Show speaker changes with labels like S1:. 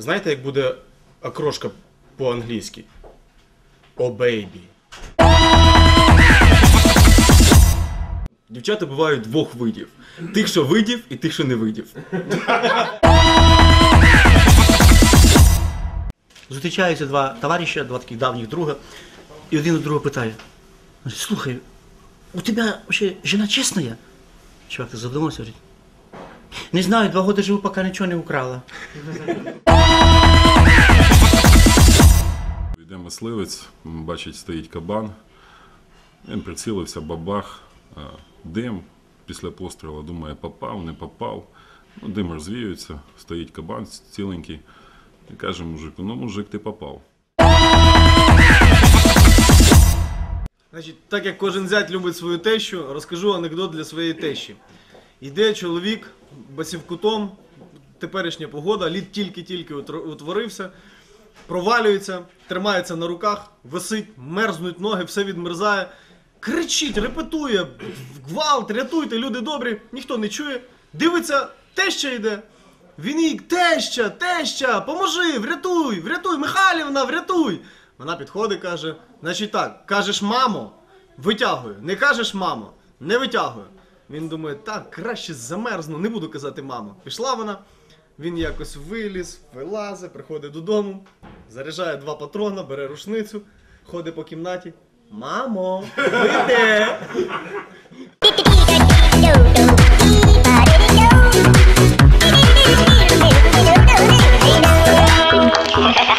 S1: Знаєте, як буде окрошка по-англійськи? О, бейбі. Дівчата бувають двох видів. Тих, що видів, і тих, що не видів.
S2: Зустрічаються два товариша, два таких давніх друга, і один у другого питає: слухай, у тебе вообще жена чесная? Чувак задумався, говорить: не знаю, 2 роки живу, поки нічого не украла.
S3: Йде мисливець, бачить, стоїть кабан, він прицілився, бабах, дим після пострілу, думає, попав, не попав. Ну, дим розвіюється, стоїть кабан ціленький і каже мужику: ну, мужик, ти попав.
S4: Значить, так як кожен зять любить свою тещу, розкажу анекдот для своєї тещі. Йде чоловік басівкутом, теперішня погода, лід тільки-тільки утворився, провалюється, тримається на руках, висить, мерзнуть ноги, все відмерзає, кричить, репетує, гвалт, рятуйте, люди добрі, ніхто не чує. Дивиться, теща йде. Він їй: теща, поможи, врятуй, Михайлівна, врятуй. Вона підходить, каже: значить так, кажеш мамо, витягую, не кажеш мамо, не витягую. Він думає: так, краще замерзну, не буду казати мамо. Пішла вона, він якось виліз, вилазить, приходить додому, заряджає 2 патрона, бере рушницю, ходить по кімнаті: мамо, ви де?
S5: Yeah.